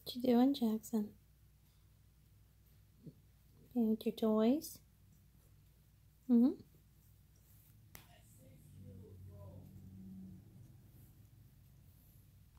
What you doing, Jackson? Playing with your toys? Mm-hmm.